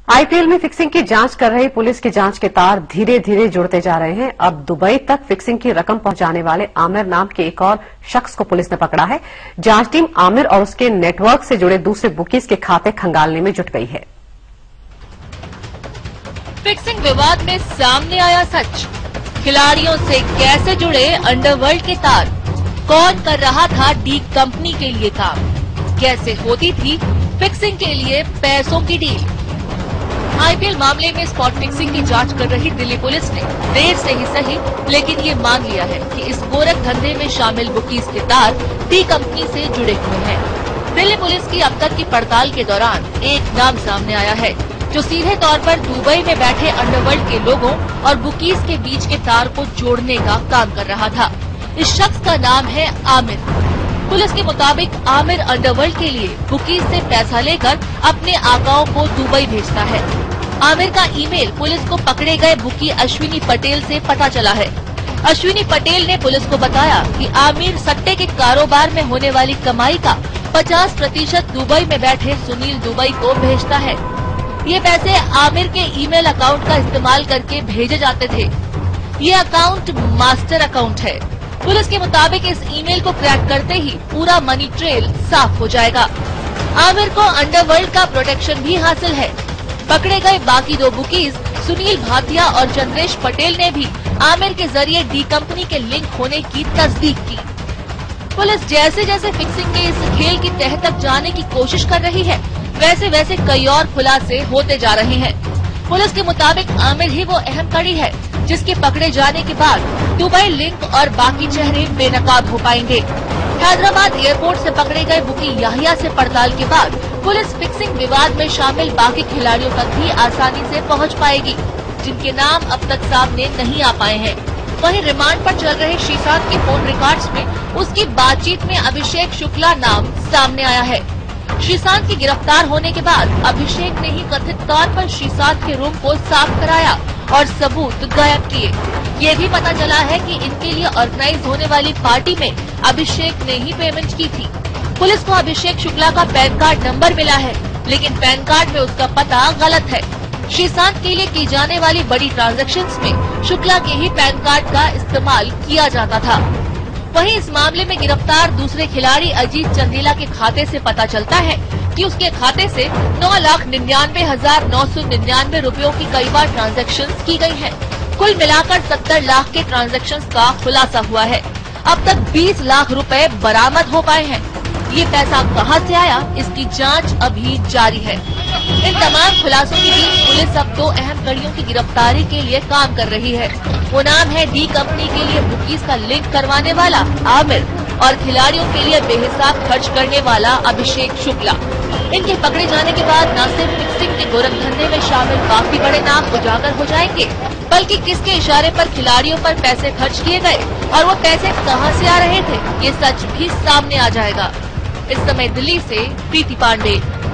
IPL में fixing की जांच कर रही पुलिस की जांच के तार धीरे धीरे जुड़ते जा रहे हैं। अब दुबई तक फिक्सिंग की रकम पहुंचाने वाले आमिर नाम के एक और शख्स को पुलिस ने पकड़ा है। जांच टीम आमिर और उसके नेटवर्क से जुड़े दूसरे बुकीज के खाते खंगालने में जुट गई है। फिक्सिंग विवाद में सामने आया सच। खिलाड़ियों से कैसे जुड़े अंडरवर्ल्ड के तार? कौन कर रहा था डी कंपनी के लिए काम? कैसे होती थी फिक्सिंग के लिए पैसों की डील? आईपीएल मामले में स्पॉट फिक्सिंग की जांच कर रही दिल्ली पुलिस ने देर से ही सही लेकिन ये मान लिया है कि इस गोरख धंधे में शामिल बुकीज के तार डी कंपनी से जुड़े हुए हैं। दिल्ली पुलिस की अब तक की पड़ताल के दौरान एक नाम सामने आया है जो सीधे तौर पर दुबई में बैठे अंडरवर्ल्ड के लोगों और बुकीज के बीच के तार को जोड़ने का काम कर रहा था। इस शख्स का नाम है आमिर। पुलिस के मुताबिक आमिर अंडरवर्ल्ड के लिए बुकीज से पैसा लेकर अपने आकाओं को दुबई भेजता है। आमिर का ईमेल पुलिस को पकड़े गए बुकी अश्विनी पटेल से पता चला है। अश्विनी पटेल ने पुलिस को बताया कि आमिर सट्टे के कारोबार में होने वाली कमाई का 50% दुबई में बैठे सुनील दुबई को भेजता है। ये पैसे आमिर के ईमेल अकाउंट का इस्तेमाल करके भेजे जाते थे। ये अकाउंट मास्टर अकाउंट है। पुलिस के मुताबिक इस ईमेल को क्रैक करते ही पूरा मनी ट्रेल साफ हो जाएगा। आमिर को अंडरवर्ल्ड का प्रोटेक्शन भी हासिल है। पकड़े गए बाकी दो बुकीज सुनील भाटिया और चंद्रेश पटेल ने भी आमिर के जरिए डी कंपनी के लिंक होने की तस्दीक की। पुलिस जैसे जैसे फिक्सिंग के इस खेल की तह तक जाने की कोशिश कर रही है वैसे वैसे कई और खुलासे होते जा रहे हैं। पुलिस के मुताबिक आमिर ही वो अहम कड़ी है जिसके पकड़े जाने के बाद दुबई लिंक और बाकी चेहरे बेनकाब हो पाएंगे। हैदराबाद एयरपोर्ट से पकड़े गए बुकी याहिया से पड़ताल के बाद पुलिस फिक्सिंग विवाद में शामिल बाकी खिलाड़ियों तक भी आसानी से पहुंच पाएगी जिनके नाम अब तक सामने नहीं आ पाए हैं। वहीं रिमांड पर चल रहे श्रीशांत के फोन रिकॉर्ड्स में उसकी बातचीत में अभिषेक शुक्ला नाम सामने आया है। श्रीशांत के गिरफ्तार होने के बाद अभिषेक ने ही कथित तौर पर श्रीशांत के रूम को साफ कराया और सबूत गायब किए। ये भी पता चला है कि इनके लिए ऑर्गेनाइज होने वाली पार्टी में अभिषेक ने ही पेमेंट की थी। पुलिस को अभिषेक शुक्ला का पैन कार्ड नंबर मिला है लेकिन पैन कार्ड में उसका पता गलत है। श्रीशांत के लिए की जाने वाली बड़ी ट्रांजैक्शंस में शुक्ला के ही पैन कार्ड का इस्तेमाल किया जाता था। वहीं इस मामले में गिरफ्तार दूसरे खिलाड़ी अजीत चंदेला के खाते से पता चलता है कि उसके खाते से 9,99,999 रुपयों की कई बार ट्रांजैक्शंस की गई हैं। कुल मिलाकर 70 लाख के ट्रांजैक्शंस का खुलासा हुआ है। अब तक 20 लाख रुपए बरामद हो पाए हैं। ये पैसा कहां से आया इसकी जांच अभी जारी है। इन तमाम खुलासों के बीच पुलिस अब दो अहम कड़ियों की गिरफ्तारी के लिए काम कर रही है। वो नाम है डी कंपनी के लिए बुकीज का लिंक करवाने वाला आमिर और खिलाड़ियों के लिए बेहिसाब खर्च करने वाला अभिषेक शुक्ला। इनके पकड़े जाने के बाद न सिर्फ फिक्सिंग के गोरख धंधे में शामिल काफी बड़े नाम उजागर हो जाएंगे बल्कि किसके इशारे पर खिलाड़ियों पर पैसे खर्च किए गए और वो पैसे कहां से आ रहे थे ये सच भी सामने आ जाएगा। इस समय दिल्ली से प्रीति पांडे।